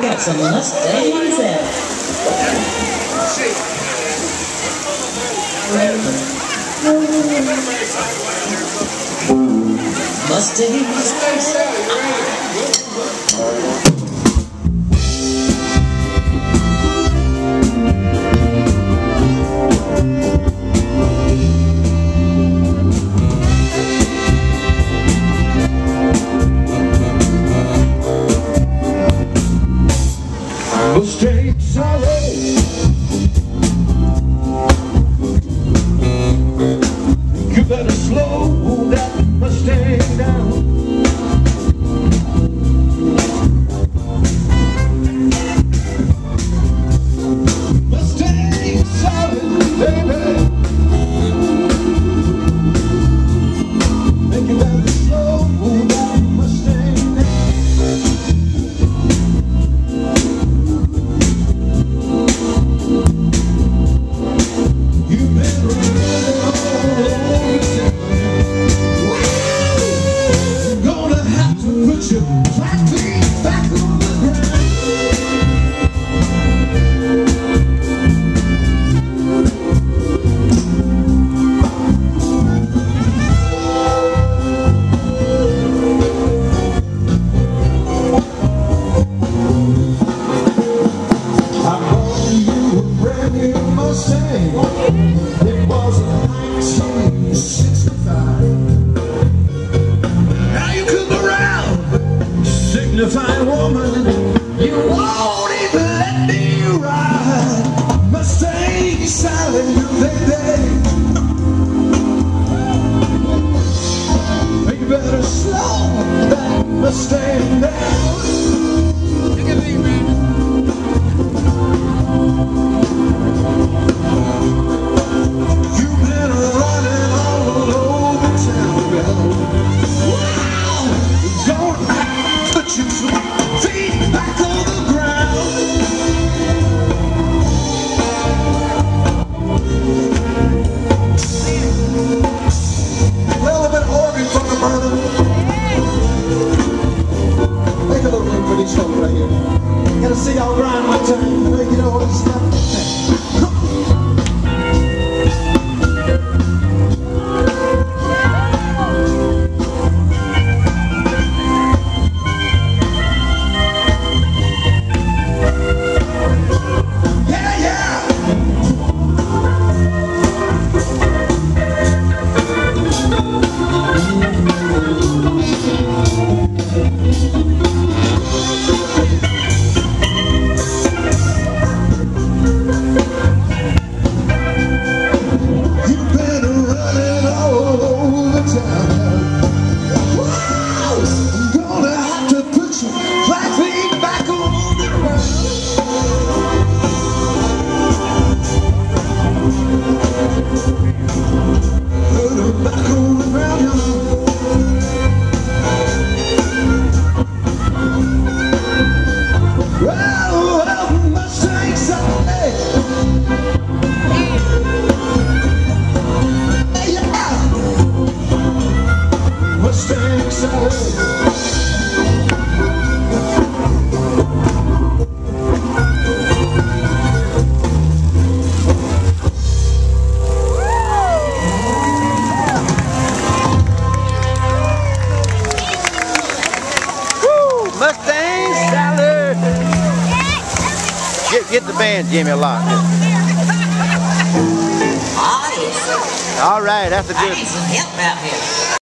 got some Mustangs out. Mustangs. Mustangs are red. You better slow that Mustang down. Mustangs are red, baby. Make you better slow that Mustang down. Put your flat feet back on the ground. I bought you a brand new Mustang. It was a 1965. Now you come around, dignified woman, you won't even let me ride. Mustang silent, baby. You better slow that Mustang down. Look at me, man. You've been running all over town, girl. Wow! Put your feet back on the ground. Well, a bit of organ for the brother. Make a little room for these folks right here. Gotta see y'all grind one time. You know what it's like. Mustang salad. Get the band, Jimmy, a lot. Oh, yes. All right, that's a good. I need some help out here.